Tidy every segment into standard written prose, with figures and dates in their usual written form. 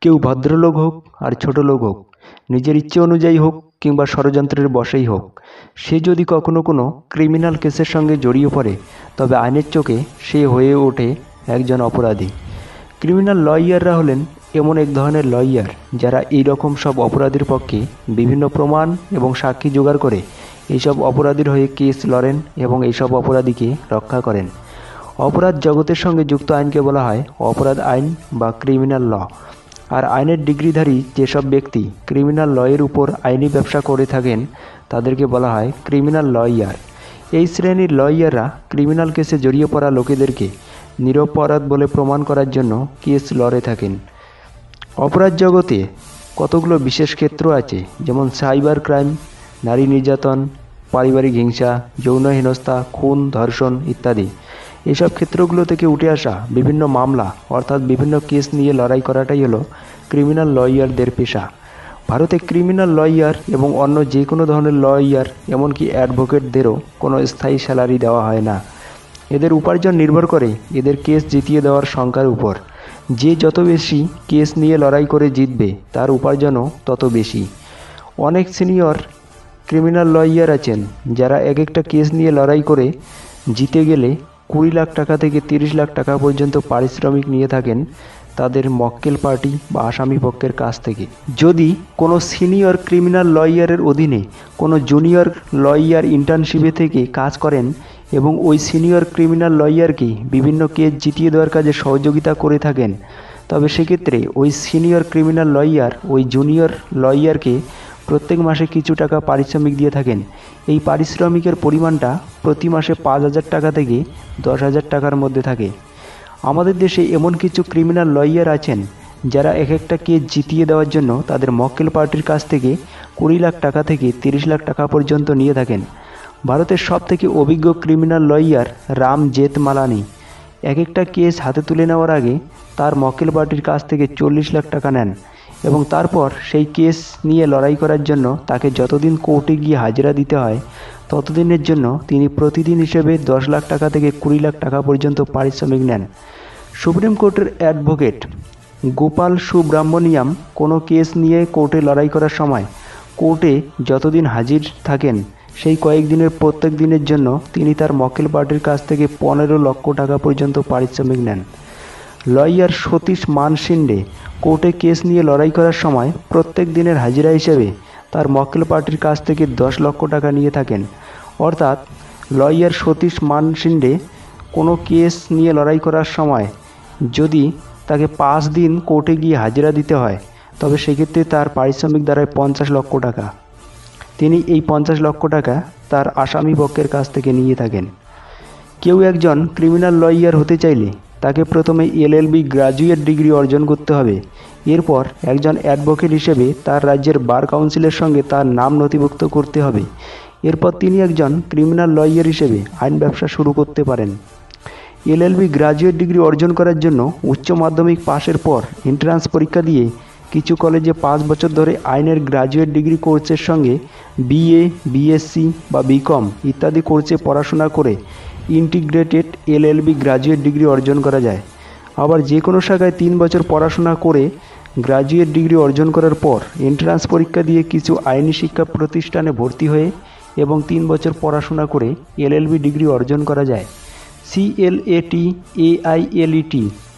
কেউ ভদ্রলোক হোক আর ছোট লোক হোক, নিজের ইচ্ছে অনুযায়ী হোক কিংবা ষড়যন্ত্রের বশেই হোক, সে যদি কখনো কোনো ক্রিমিনাল কেসের সঙ্গে জড়িয়ে পড়ে তবে আইনের চোখে সে হয়ে ওঠে একজন অপরাধী। ক্রিমিনাল লয়াররা হলেন এমন এক ধরনের লয়ার যারা এই রকম সব অপরাধীর পক্ষে বিভিন্ন প্রমাণ এবং সাক্ষী জোগাড় করে এইসব অপরাধীর হয়ে কেস লড়েন এবং এইসব অপরাধীকে রক্ষা করেন। অপরাধ জগতের সঙ্গে যুক্ত আইনকে বলা হয় অপরাধ আইন বা ক্রিমিনাল ল। আর আইনের ডিগ্রিধারী যেসব ব্যক্তি ক্রিমিনাল লয়ের উপর আইনি ব্যবসা করে থাকেন তাদেরকে বলা হয় ক্রিমিনাল লয়ার। এই শ্রেণীর লয়াররা ক্রিমিনাল কেসে জড়িয়ে পড়া লোকেদেরকে নিরপরাধ বলে প্রমাণ করার জন্য কেস লড়ে থাকেন। অপরাধ জগতে কতগুলো বিশেষ ক্ষেত্র আছে, যেমন সাইবার ক্রাইম, নারী নির্যাতন, পারিবারিক হিংসা, যৌন হেনস্থা, খুন, ধর্ষণ ইত্যাদি। এসব ক্ষেত্রগুলো থেকে উঠে আসা বিভিন্ন মামলা অর্থাৎ বিভিন্ন কেস নিয়ে লড়াই করাটাই হলো ক্রিমিনাল লয়ারদের পেশা। ভারতে ক্রিমিনাল লয়ার এবং অন্য যে কোনো ধরনের লয়ার এমনকি অ্যাডভোকেটদেরও কোনো স্থায়ী স্যালারি দেওয়া হয় না। এদের উপার্জন নির্ভর করে এদের কেস জিতিয়ে দেওয়ার সংখ্যার উপর। যে যত বেশি কেস নিয়ে লড়াই করে জিতবে তার উপার্জনও তত বেশি। অনেক সিনিয়র ক্রিমিনাল লয়ার আছেন যারা এক একটা কেস নিয়ে লড়াই করে জিতে গেলে 20 লাখ টাকা থেকে 30 লাখ টাকা পর্যন্ত পারিশ্রমিক নিয়ে থাকেন তাদের মক্কেল পার্টি বা আসামি পক্ষের কাছ থেকে। যদি কোনো সিনিয়র ক্রিমিনাল লয়ারের অধীনে কোনো জুনিয়র লয়ার ইন্টার্নশিপে থেকে কাজ করেন এবং ওই সিনিয়র ক্রিমিনাল লয়ারকে বিভিন্ন কেস জিতিয়ে দেওয়ার কাজে সহযোগিতা করে থাকেন, তবে সেক্ষেত্রে ওই সিনিয়র ক্রিমিনাল লয়ার ওই জুনিয়র লয়ারকে প্রত্যেক মাসে কিছু টাকা পারিশ্রমিক দিয়ে থাকেন। এই পারিশ্রমিকের পরিমাণটা প্রতি মাসে 5,000 টাকা থেকে 10,000 টাকার মধ্যে থাকে। আমাদের দেশে এমন কিছু ক্রিমিনাল লয়ার আছেন যারা এক একটা কেস জিতিয়ে দেওয়ার জন্য তাদের মক্কেল পার্টির কাছ থেকে 20 লাখ টাকা থেকে 30 লাখ টাকা পর্যন্ত নিয়ে থাকেন। ভারতের সবথেকে অভিজ্ঞ ক্রিমিনাল লয়ার রাম জেঠমালানি এক একটা কেস হাতে তুলে নেওয়ার আগে তার মক্কেল পার্টির কাছ থেকে 40 লাখ টাকা নেন এবং তারপর সেই কেস নিয়ে লড়াই করার জন্য তাকে যতদিন কোর্টে গিয়ে হাজিরা দিতে হয় ততদিনের জন্য তিনি প্রতিদিন হিসেবে 10 লাখ টাকা থেকে 20 লাখ টাকা পর্যন্ত পারিশ্রমিক নেন। সুপ্রিম কোর্টের অ্যাডভোকেট গোপাল সুব্রাহ্মণিয়াম কোনো কেস নিয়ে কোর্টে লড়াই করার সময় কোর্টে যতদিন হাজির থাকেন সেই কয়েকদিনের প্রত্যেক দিনের জন্য তিনি তার মক্কেল পার্টির কাছ থেকে 15 লক্ষ টাকা পর্যন্ত পারিশ্রমিক নেন। লয়ার সতীশ মানশিন্ডে কোর্টে কেস নিয়ে লড়াই করার সময় প্রত্যেক দিনের হাজিরা হিসেবে তার মক্কেল পার্টির কাছ থেকে 10 লক্ষ টাকা নিয়ে থাকেন। অর্থাৎ লয়ার সতীশ মানশিন্ডে কোনো কেস নিয়ে লড়াই করার সময় যদি তাকে 5 দিন কোর্টে গিয়ে হাজিরা দিতে হয় তবে সেক্ষেত্রে তার পারিশ্রমিক দাঁড়ায় 50 লক্ষ টাকা। তিনি এই 50 লক্ষ টাকা তার আসামি পক্ষের কাছ থেকে নিয়ে থাকেন। কেউ একজন ক্রিমিনাল লয়ার হতে চাইলে তাকে প্রথমে LLB গ্র্যাজুয়েট ডিগ্রি অর্জন করতে হবে। এরপর একজন অ্যাডভোকেট হিসেবে তার রাজ্যের বার কাউন্সিলের সঙ্গে তার নাম নথিভুক্ত করতে হবে। এরপর তিনি একজন ক্রিমিনাল লয়ার হিসেবে আইন ব্যবসা শুরু করতে পারেন। LLB গ্র্যাজুয়েট ডিগ্রি অর্জন করার জন্য উচ্চ মাধ্যমিক পাশের পর এন্ট্রান্স পরীক্ষা দিয়ে কিছু কলেজে 5 বছর ধরে আইনের গ্র্যাজুয়েট ডিগ্রি কোর্সের সঙ্গে BA, BSc বা BCom ইত্যাদি কোর্সে পড়াশোনা করে ইন্টিগ্রেটেড LLB গ্র্যাজুয়েট ডিগ্রি অর্জন করা যায়। আবার যে কোনো শাখায় 3 বছর পড়াশোনা করে গ্র্যাজুয়েট ডিগ্রি অর্জন করার পর এন্ট্রান্স পরীক্ষা দিয়ে কিছু আইনি শিক্ষা প্রতিষ্ঠানে ভর্তি হয়ে এবং 3 বছর পড়াশোনা করে LLB ডিগ্রি অর্জন করা যায়। CLAT, AILET,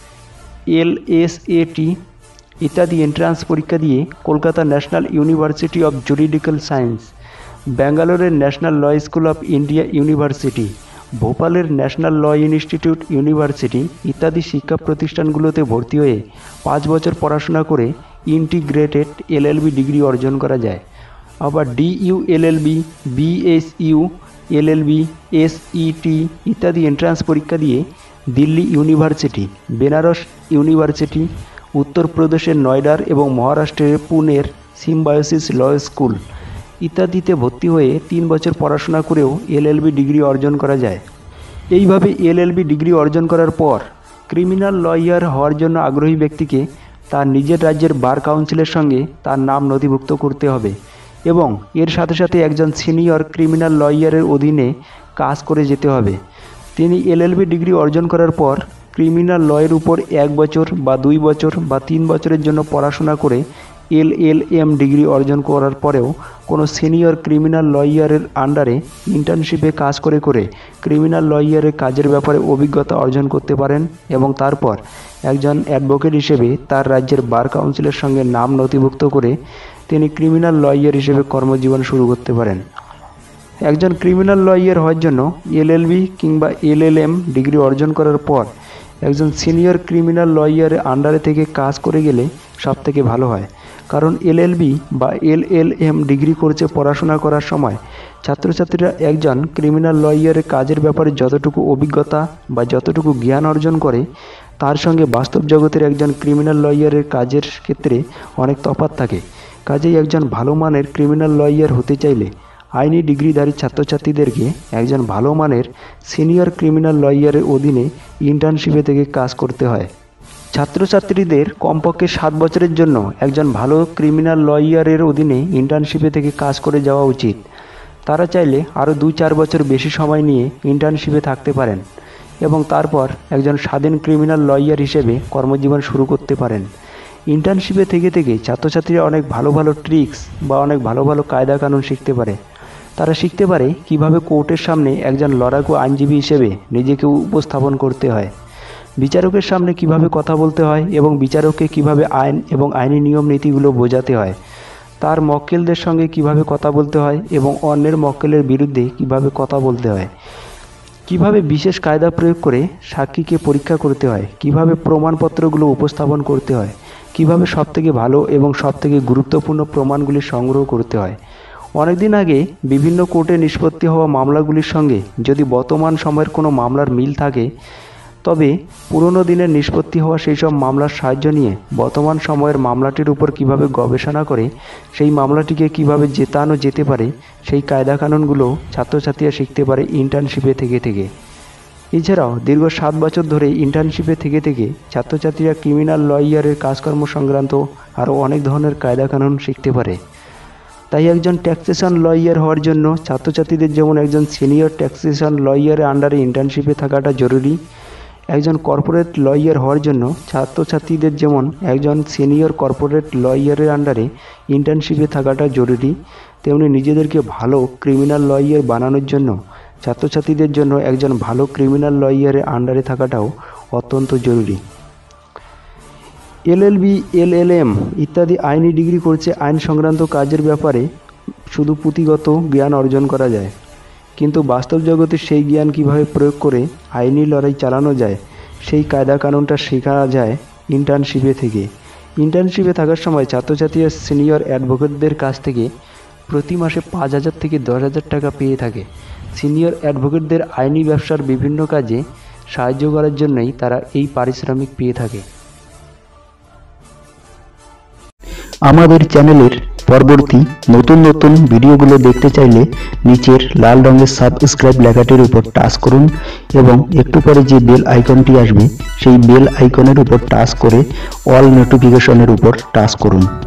LSAT ইত্যাদি এন্ট্রান্স পরীক্ষা দিয়ে Kolkata national university of juridical science, ব্যাঙ্গালোরের national law school of India university, ভোপালের ন্যাশনাল ল ইনস্টিটিউট ইউনিভার্সিটি ইত্যাদি শিক্ষা প্রতিষ্ঠানগুলোতে ভর্তি হয়ে 5 বছর পড়াশোনা করে ইন্টিগ্রেটেড LLB ডিগ্রি অর্জন করা যায়। আবার DU LLB, BSU LLB, SET ইত্যাদি এন্ট্রান্স পরীক্ষা দিয়ে দিল্লি ইউনিভার্সিটি, বেনারস ইউনিভার্সিটি, উত্তরপ্রদেশের নয়ডার এবং মহারাষ্ট্রের পুনের সিম্বায়োসিস ল স্কুল ইত্যাদিতে ভর্তি হয়ে 3 বছর পড়াশোনা করেও LLB ডিগ্রি অর্জন করা যায়। এইভাবে LLB ডিগ্রি অর্জন করার পর ক্রিমিনাল লয়ার হওয়ার জন্য আগ্রহী ব্যক্তিকে তার নিজের রাজ্যের বার কাউন্সিলের সঙ্গে তার নাম নথিভুক্ত করতে হবে এবং এর সাথে সাথে একজন সিনিয়র ক্রিমিনাল লয়ারের অধীনে কাজ করে যেতে হবে। তিনি LLB ডিগ্রি অর্জন করার পর ক্রিমিনাল লয়ের উপর 1 বছর বা 2 বছর বা 3 বছরের জন্য পড়াশোনা করে LLM ডিগ্রি অর্জন করার পরেও কোনো সিনিয়র ক্রিমিনাল লয়ারের আন্ডারে ইন্টার্নশিপে কাজ করে ক্রিমিনাল লয়ারের কাজের ব্যাপারে অভিজ্ঞতা অর্জন করতে পারেন এবং তারপর একজন অ্যাডভোকেট হিসেবে তার রাজ্যের বার কাউন্সিলের সঙ্গে নাম নথিভুক্ত করে তিনি ক্রিমিনাল লয়ার হিসেবে কর্মজীবন শুরু করতে পারেন। একজন ক্রিমিনাল লয়ার হওয়ার জন্য LLB কিংবা LLM ডিগ্রি অর্জন করার পর একজন সিনিয়র ক্রিমিনাল লয়ারের আন্ডারে থেকে কাজ করে গেলে সবথেকে ভালো হয়, কারণ LLB বা LLM ডিগ্রি করছে পড়াশোনা করার সময় ছাত্রছাত্রীরা একজন ক্রিমিনাল লয়ারের কাজের ব্যাপারে যতটুকু অভিজ্ঞতা বা যতটুকু জ্ঞান অর্জন করে তার সঙ্গে বাস্তব জগতের একজন ক্রিমিনাল লয়ারের কাজের ক্ষেত্রে অনেক তফাৎ থাকে। কাজেই একজন ভালো মানের ক্রিমিনাল লয়ার হতে চাইলে আইনি ডিগ্রিধারী ছাত্রছাত্রীদেরকে একজন ভালো মানের সিনিয়র ক্রিমিনাল লয়ারের অধীনে ইন্টার্নশিপে থেকে কাজ করতে হয়। ছাত্রছাত্রীদের কমপক্ষে 7 বছরের জন্য একজন ভালো ক্রিমিনাল লয়ারের অধীনে ইন্টার্নশিপে থেকে কাজ করে যাওয়া উচিত। তারা চাইলে আরও 2-4 বছর বেশি সময় নিয়ে ইন্টার্নশিপে থাকতে পারেন এবং তারপর একজন স্বাধীন ক্রিমিনাল লয়ার হিসেবে কর্মজীবন শুরু করতে পারেন। ইন্টার্নশিপে থেকে থেকে ছাত্রছাত্রীরা অনেক ভালো ভালো ট্রিক্স বা অনেক ভালো ভালো কায়দা কানুন শিখতে পারে। তারা শিখতে পারে কিভাবে কোর্টের সামনে একজন লড়াকু আইনজীবী হিসেবে নিজেকে উপস্থাপন করতে হয়, বিচারকের সামনে কিভাবে কথা বলতে হয় এবং বিচারককে কিভাবে আইন এবং আইনি নিয়ম নীতিগুলো বোঝাতে হয়, তার মক্কেলদের সঙ্গে কিভাবে কথা বলতে হয় এবং অন্যের মক্কেলের বিরুদ্ধে কিভাবে কথা বলতে হয়, কিভাবে বিশেষ কায়দা প্রয়োগ করে সাক্ষীকে পরীক্ষা করতে হয়, কিভাবে প্রমাণপত্রগুলো উপস্থাপন করতে হয়, কিভাবে সবথেকে ভালো এবং সবথেকে গুরুত্বপূর্ণ প্রমাণগুলি সংগ্রহ করতে হয়। অনেকদিন আগে বিভিন্ন কোর্টে নিষ্পত্তি হওয়া মামলাগুলির সঙ্গে যদি বর্তমান সময়ের কোনো মামলার মিল থাকে তবে পুরনো দিনের নিষ্পত্তি হওয়া সেই সব মামলার সাহায্য নিয়ে বর্তমান সময়ের মামলাটির উপর কিভাবে গবেষণা করে সেই মামলাটিকে কিভাবে জেতানো যেতে পারে সেই কায়দা কানুনগুলো ছাত্রছাত্রীরা শিখতে পারে ইন্টার্নশিপে থেকে থেকে। এছাড়াও দীর্ঘ 7 বছর ধরে ইন্টার্নশিপে থেকে থেকে ছাত্রছাত্রীরা ক্রিমিনাল লয়ারের কাজকর্ম সংক্রান্ত আরও অনেক ধরনের কায়দা কানুন শিখতে পারে। তাই একজন ট্যাক্সেশন লয়ার হওয়ার জন্য ছাত্রছাত্রীদের যেমন একজন সিনিয়র ট্যাক্সেশন লয়ারের আন্ডারে ইন্টার্নশিপে থাকাটা জরুরি, একজন কর্পোরেট লয়ার হওয়ার জন্য ছাত্রছাত্রীদের যেমন একজন সিনিয়র কর্পোরেট লয়ারের আন্ডারে ইন্টার্নশিপে থাকাটা জরুরি, তেমনি নিজেদেরকে ভালো ক্রিমিনাল লয়ার বানানোর জন্য ছাত্রছাত্রীদের জন্য একজন ভালো ক্রিমিনাল লয়ারের আন্ডারে থাকাটাও অত্যন্ত জরুরি। LLB, LLM ইত্যাদি আইনি ডিগ্রি করছে আইন সংক্রান্ত কাজের ব্যাপারে শুধু পুঁথিগত জ্ঞান অর্জন করা যায়, কিন্তু বাস্তব জগতে সেই জ্ঞান কিভাবে প্রয়োগ করে আইনি লড়াই চালানো যায় সেই কায়দা কানুনটা শেখা যায় ইন্টার্নশিপে থেকে। ইন্টার্নশিপে থাকার সময় ছাত্রছাত্রীরা সিনিয়র অ্যাডভোকেটদের কাছ থেকে প্রতি মাসে 5,000 থেকে 10,000 টাকা পেয়ে থাকে। সিনিয়র অ্যাডভোকেটদের আইনি ব্যবসার বিভিন্ন কাজে সাহায্য করার জন্যই তারা এই পারিশ্রমিক পেয়ে থাকে। আমাদের চ্যানেলের পরবর্তী নতুন নতুন ভিডিওগুলো দেখতে চাইলে নিচের লাল রঙের সাবস্ক্রাইব লেখাটির উপর টাচ করুন এবং একটু পরে যে বেল আইকনটি আসবে সেই বেল আইকনের উপর টাচ করে অল নোটিফিকেশনের উপর টাচ করুন।